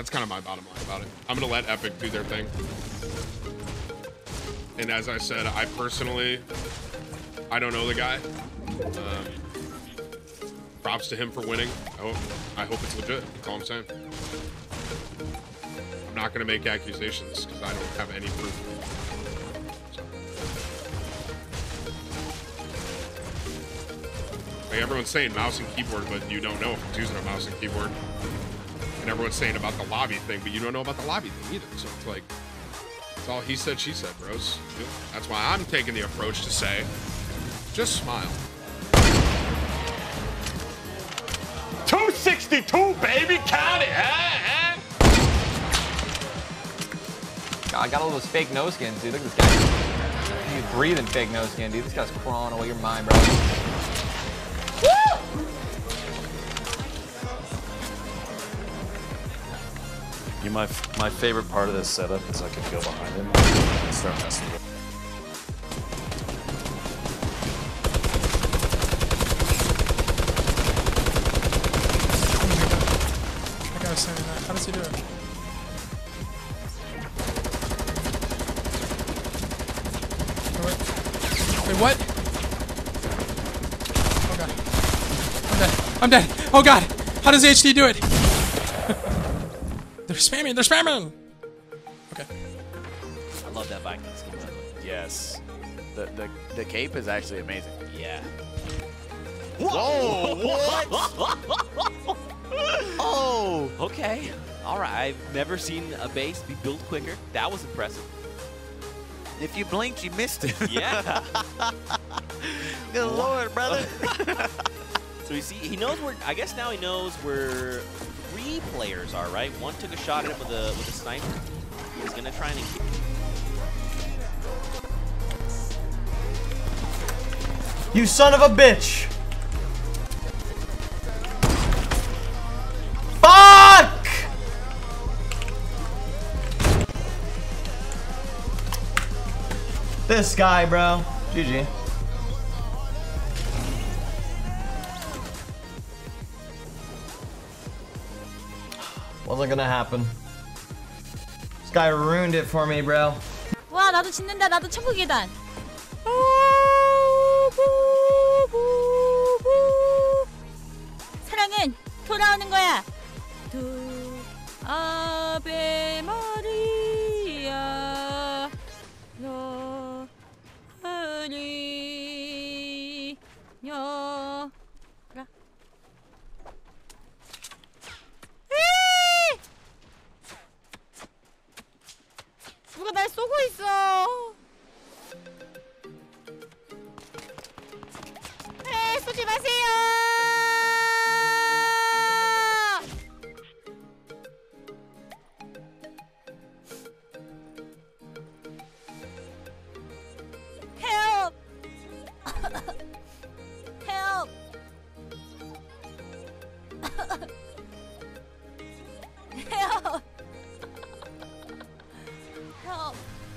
That's kind of my bottom line about it. I'm gonna let Epic do their thing. And as I said, I personally, I don't know the guy. Props to him for winning. I hope it's legit. That's all I'm saying. I'm not gonna make accusations because I don't have any proof. So. Like everyone's saying mouse and keyboard, but you don't know if it's using a mouse and keyboard. And everyone's saying about the lobby thing, but you don't know about the lobby thing either. So it's like, it's all he said, she said, bros. That's why I'm taking the approach to say, just smile. 262, baby, count it, huh? God, I got all those fake nose skins, dude. Look at this guy. He's breathing fake nose skin, dude. This guy's crawling away your mind, bro. My favorite part of this setup is I can go behind him and start messing with him. That guy was saying that. How does he do it? Wait, what? Oh god. I'm dead. I'm dead. Oh god. How does HD do it? They're spamming! They're spamming! Okay. I love that Viking skin, by the way. Yes. The cape is actually amazing. Yeah. Whoa! What? Oh! Okay. Alright. I've never seen a base be built quicker. That was impressive. If you blinked, you missed it. Yeah. Good lord, brother. So you see, he knows where. I guess now he knows where 3 players are, right? One took a shot at him with a sniper. He's gonna try and engage. You son of a bitch! Fuck! This guy, bro. GG. Wasn't gonna happen. This guy ruined it for me, bro. 와, 나도 짓는다. 나도 천국 계단. 사랑은 돌아오는 거야. 두 아베 마리아 너 하니 여 누가 날 쏘고 있어. 쏘지 마세요. Help. Help. Help. Help.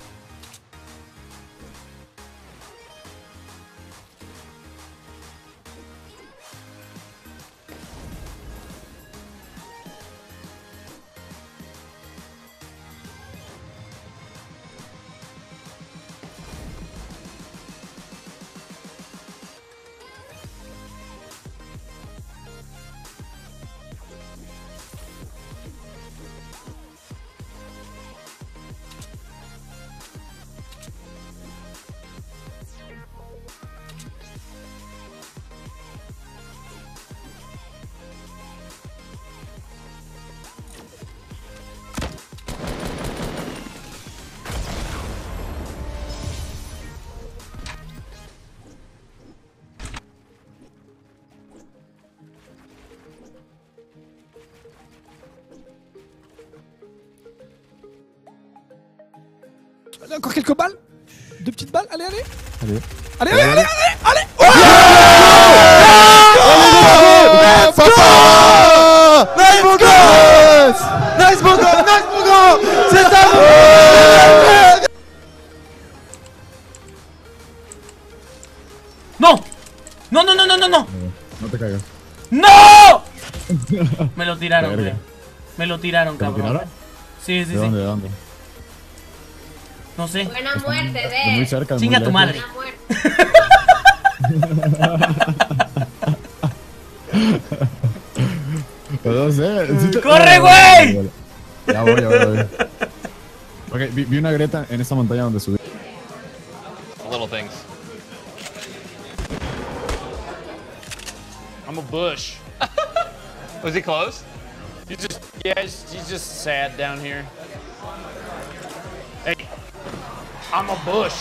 Encore quelques balles. 2 petites balles. Allez, allez. Allez. Allez, allez, allez, allez, allez. Nice mon gosse! Nice mon gosse! Nice mon gosse! C'est à vous! ¡No! ¡No, no, no, no, no, no! No te caigas. ¡No! Me lo tiraron, güey. Me lo tiraron, ¿Te lo cabrón. tiraron? Sí, sí, ¿De sí. dónde? ¿De dónde? No sé. Buena muerte, De muy de. cerca. de Chinga muy tu lejos. madre. Pues no sé. ¿Sí ¡Corre, güey! Ya voy. Ok, vi una grieta en esta montaña donde subí. Little things. I'm a bush. Was he close? He's just sad down here. Hey, I'm a bush.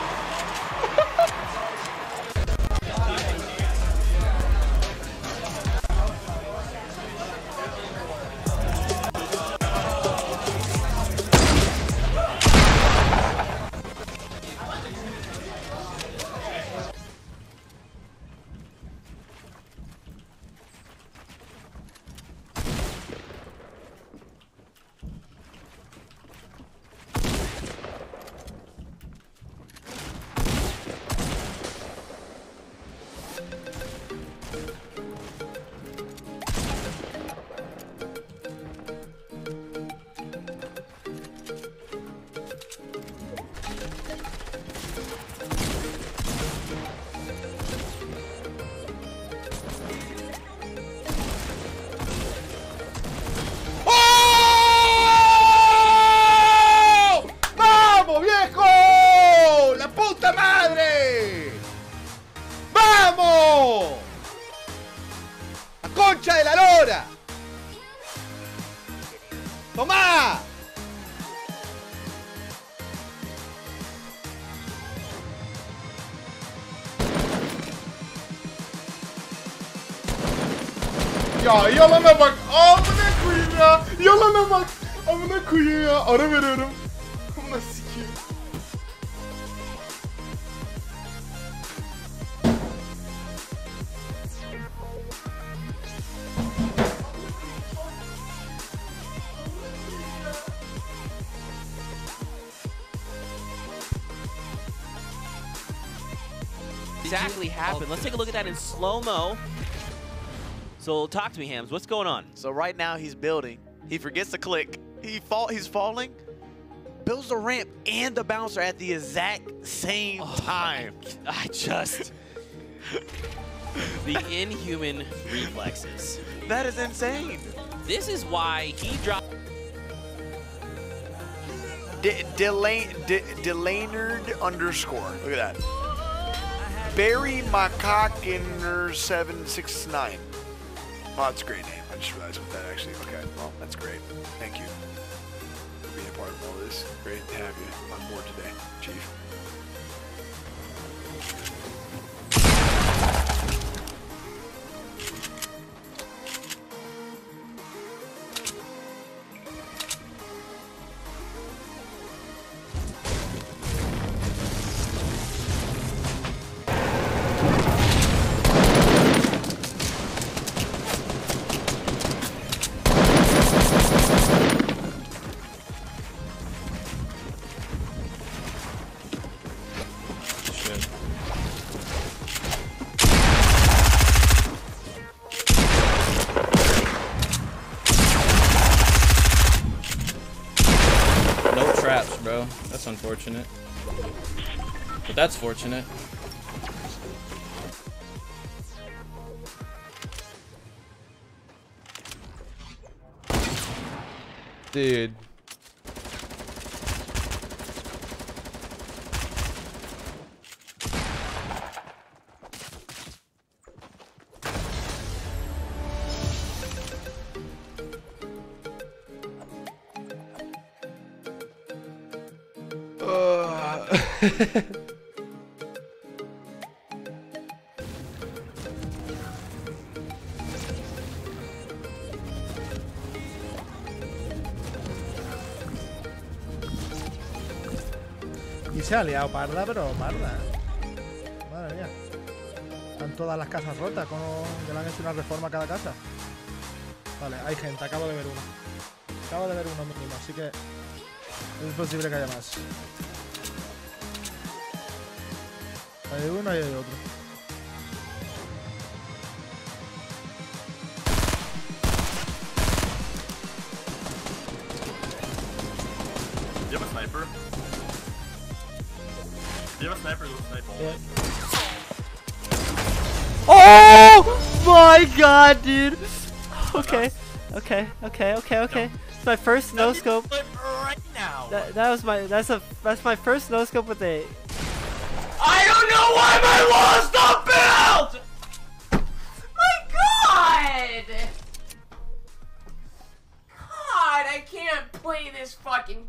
¡Tomá! Ya yalana bak. Amına koyayım ya. Yalana bak. Amına koyayım ya. Ara veriyorum. Amına sikeyim. Exactly happened. Let's take a look at that in slow-mo. So talk to me, Hams. What's going on? So right now he's building. He forgets to click. He's falling. Builds the ramp and the bouncer at the exact same time. I just... the inhuman reflexes. That is insane. This is why he dropped... Delaynard underscore. Look at that. Barry Macackiner769. Oh, that's a great name. I just realized what that actually. Okay, well, that's great. Thank you for being a part of all this. Great to have you on board today, Chief. No traps, bro. That's unfortunate. But that's fortunate. Dude. Y se ha liado parda, pero parda, ¿eh? Madre mía. Están todas las casas rotas, con que le han hecho una reforma a cada casa. Vale, hay gente, acabo de ver uno. Acabo de ver uno mínimo, así que es posible que haya más. Hay uno y hay otro. sniper, go sniper. Yeah. Oh my god, dude. Okay. Okay. It's my first no scope. Right now. That's my first no scope with a. I don't know why my wall's not built! My god! God, I can't play this fucking...